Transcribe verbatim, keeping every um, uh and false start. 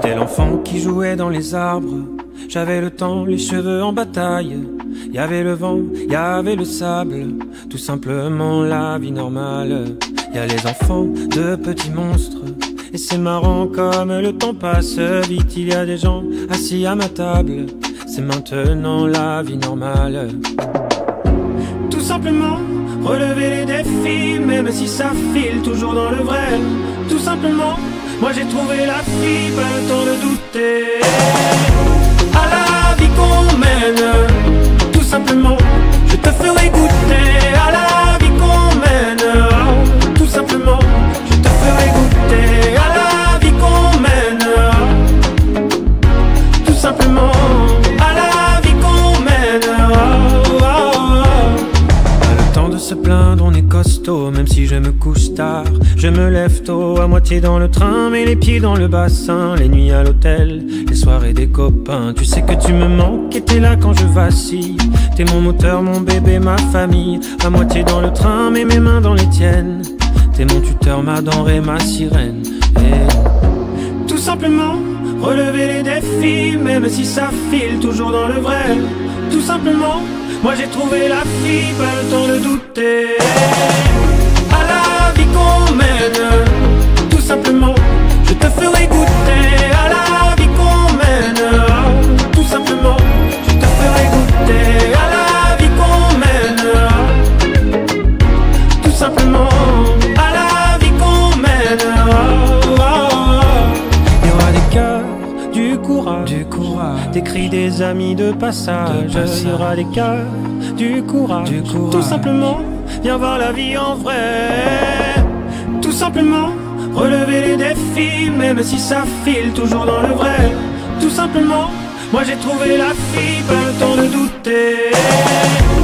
J'étais l'enfant qui jouait dans les arbres. J'avais le temps, les cheveux en bataille. Y avait le vent, y avait le sable. Tout simplement la vie normale. Y a les enfants de petits monstres. Et c'est marrant comme le temps passe vite. Il y a des gens assis à ma table. C'est maintenant la vie normale. Tout simplement relever les défis, même si ça file toujours dans le vrai. Tout simplement, moi j'ai trouvé la fille, pas le temps de douter. À la vie qu'on mène, tout simplement, je te ferai goûter. À la vie qu'on mène, tout simplement, je te ferai goûter. À la vie qu'on mène, tout simplement, à la vie qu'on mène. Oh, oh, oh. Pas le temps de se plaindre, on est costaud, même si je me couche tard. Je me lève tôt, à moitié dans le train, mais les pieds dans le bassin. Les nuits à l'hôtel, les soirées des copains. Tu sais que tu me manques et t'es là quand je vacille. T'es mon moteur, mon bébé, ma famille. À moitié dans le train, mais mes mains dans les tiennes. T'es mon tuteur, ma denrée, ma sirène. Et tout simplement, relever les défis, même si ça file toujours dans le vrai. Tout simplement, moi j'ai trouvé la fille, pas le temps de douter. À la vie qu'on mène, tout simplement, je te ferai goûter. À la vie qu'on mène, tout simplement, je te ferai goûter. À la vie qu'on mène, tout simplement, à la vie qu'on mène. Oh, oh, oh. Il y aura des cœurs, du courage, du courage, des cris des amis de passage. Il y aura des cœurs, du courage, du courage, tout simplement. Viens voir la vie en vrai. Tout simplement, relever les défis, même si ça file toujours dans le vrai. Tout simplement, moi j'ai trouvé la fille, pas le temps de douter.